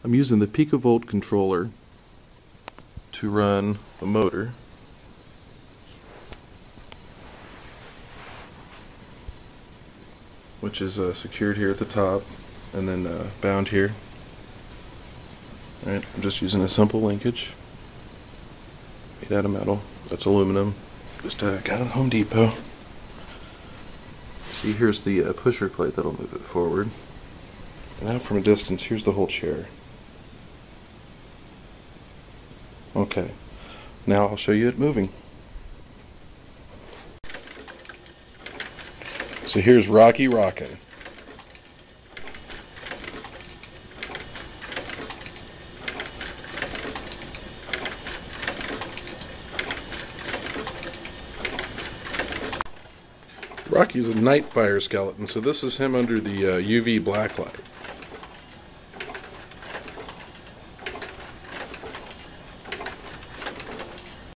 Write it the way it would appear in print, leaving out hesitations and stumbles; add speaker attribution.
Speaker 1: I'm using the picavolt controller to run the motor. Which is secured here at the top and then bound here. Alright, I'm just using a simple linkage made out of metal. That's aluminum. Just got it at Home Depot. See, here's the pusher plate that'll move it forward. And now from a distance, here's the whole chair. Okay, now I'll show you it moving. So here's Rocky rocking. Rocky's a Nightfire skeleton, so this is him under the UV blacklight.